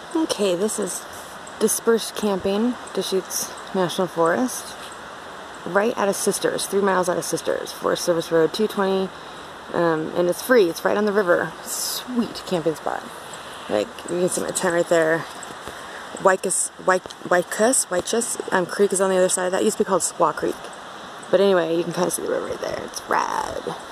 Okay, this is Dispersed camping, Deschutes National Forest, right out of Sisters, 3 miles out of Sisters, Forest Service Road 220, and it's free. It's right on the river. Sweet camping spot. Like, you can see my tent right there. Waichus Creek is on the other side. That used to be called Squaw Creek. But anyway, you can kind of see the river right there. It's rad.